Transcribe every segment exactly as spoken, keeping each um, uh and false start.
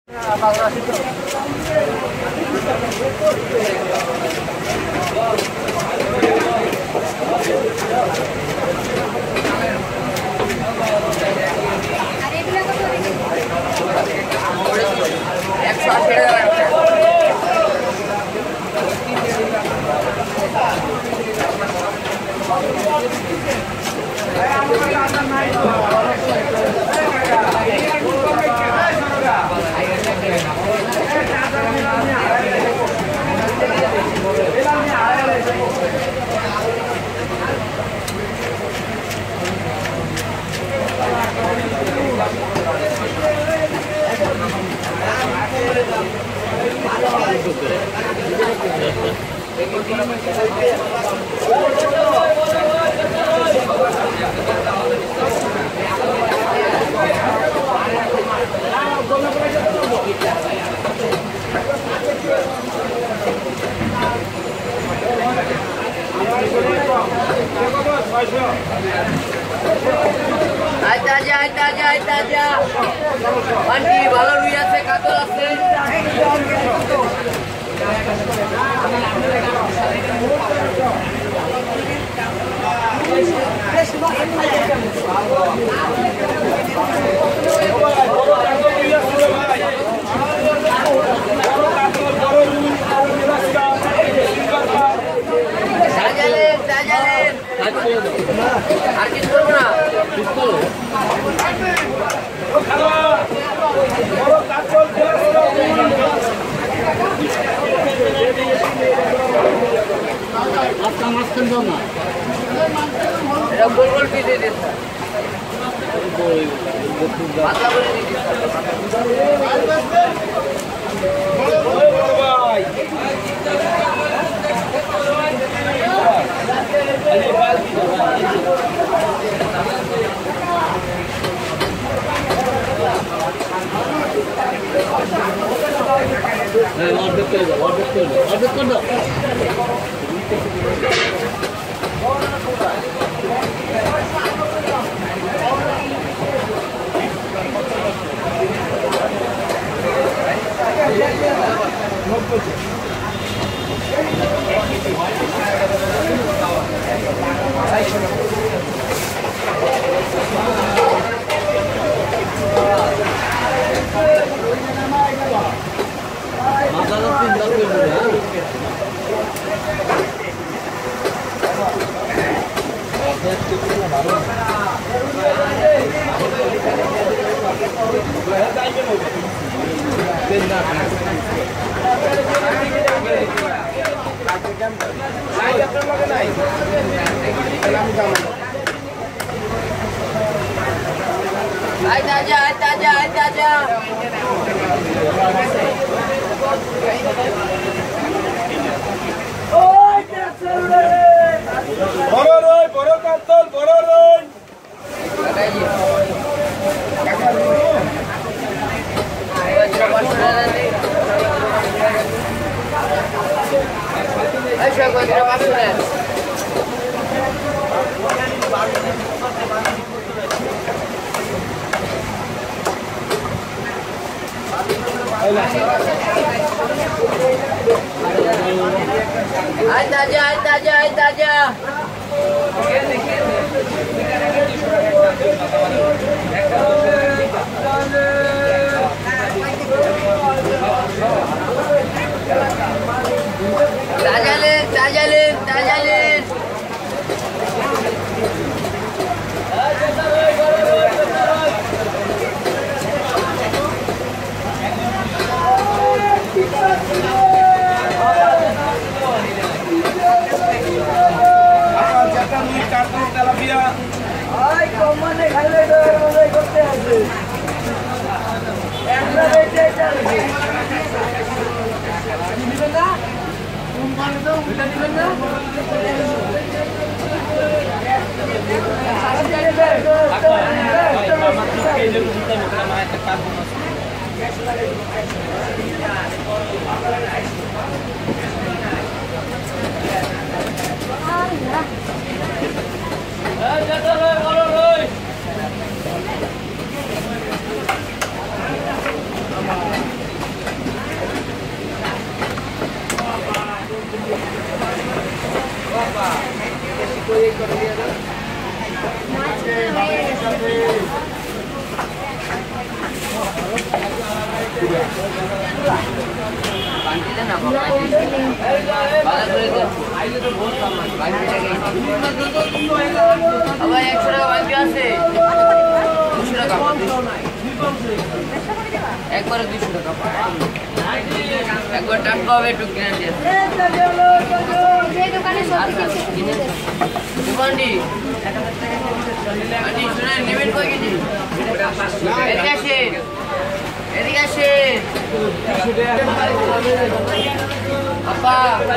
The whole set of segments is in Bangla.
আইতা যা আইতা যা আইতা যা পানি ভালো রুই আছে কাতল আছে সাজালেন সাজালেন আর কিছু করবো না আপনার মাঝখান দাও না এটা গোল গোল পিস দিয়ে দিন পাতলা করে দিয়ে দিন অর্ধেক করে দাও অর্ধেক করে দাও অর্ধেক করে দাও আইতা যা আইতা যা আইতা যা ওই চলরে বড় রই বড় কাতল বড় রই কাকা আচ্ছা কইরা বাসনে আইতা যা আইতা যা আইতা যা তাজালেন তাজালেন তাজালেন Come on. আবার একশো টাকা বাকি আছে দুশো টাকা একবারে দুশো টাকা একবার টাটকা হবে একটু গ্যারান্টি আছে দোকানটি আন্টি শুনে নেবেন কয় কেজি এদিকে আসে এদিকে আসে আপা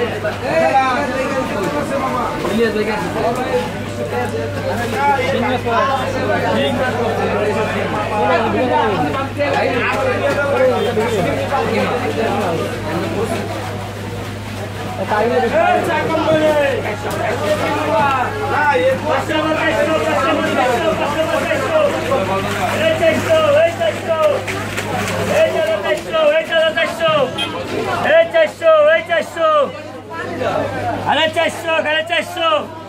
আরে চারশো আরে চারশো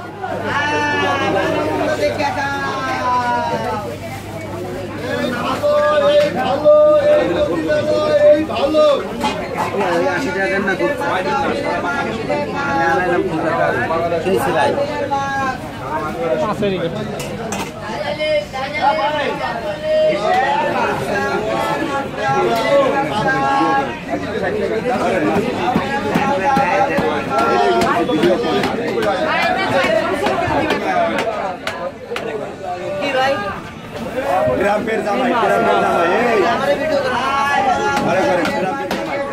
গ্রামের জামাই গ্রামের জামাই এই আমারে ভিডিও করে আরে করে গ্রামের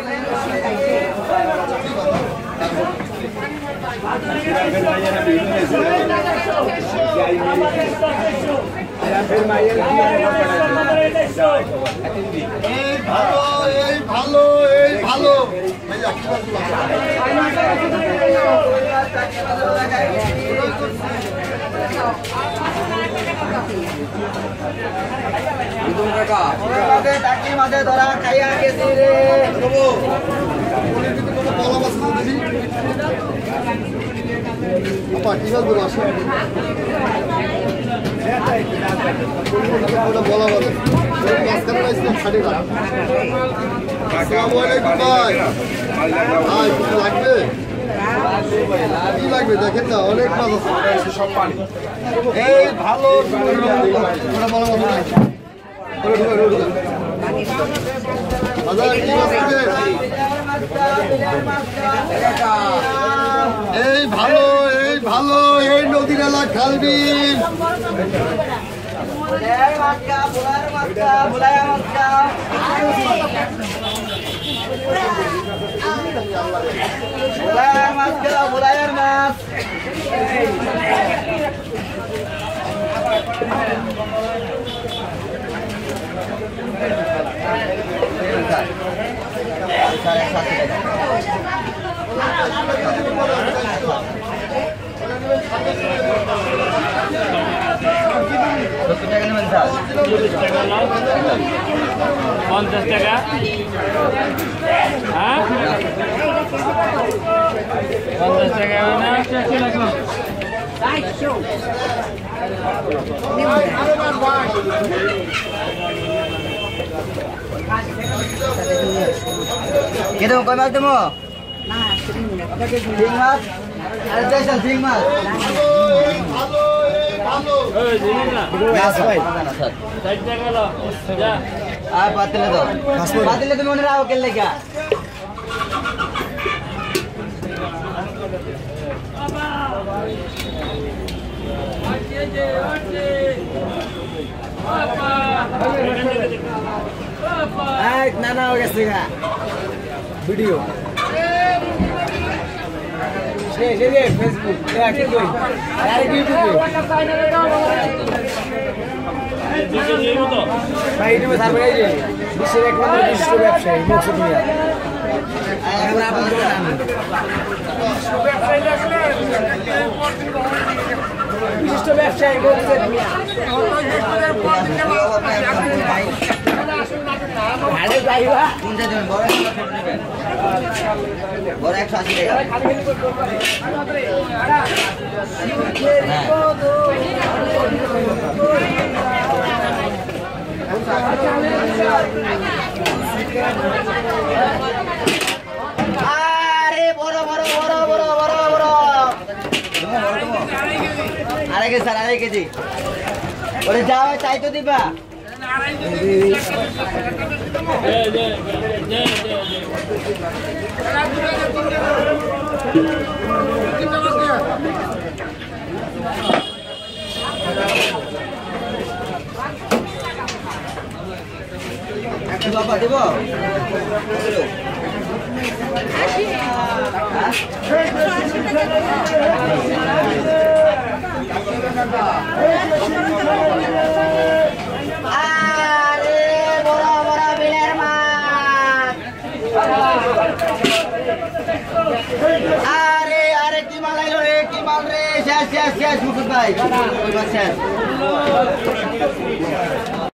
গ্রামের মাইয়ারা ভিডিও নেছে গ্রামের মাইয়ারা এই ভালো এই ভালো এই ভালো টাকি মাঝে ধরা খাইয়া গেছি রে বলা বলে লাগবে কি লাগবে দেখেন না অনেক মাছ আছে সব পানি এই ভালো এই ভালো এই ভালো এই নদীর এলাকা খালবিন বুলায়ার মাছ পঞ্চাশ টাকা হ্যাঁ পঞ্চাশ টাকা কে দেবো কয় মাছ দেবো ঠিক মাছ আর দেশাল ঠিক মাছ আর পাতিলে তো পাতিলে তুমি মনে রাখো কেন লেখা না না হয়ে গেছে ভিডিও ফেসবুক ভাই ইউটিউবে সার্ভে এই যে বিশ্বের একমাত্র বিশিষ্ট ব্যবসায়ী মকসুদ মিয়া এখন আপনাদের বিশিষ্ট ব্যবসায়ী মকসুদ মিয়া ভালো যাইবা কোনটা দেবেন বড় একশো আশি টাকা স্যার আড়াই কেজি ওরে যা হয় তাই তো দিবা বাবা দেব আরে বড় বড় বিলের মাছ আরে আরে কি মাল আইলো রে কি মাল রে শেষ শেষ শেষ মুকুট ভাই শেষ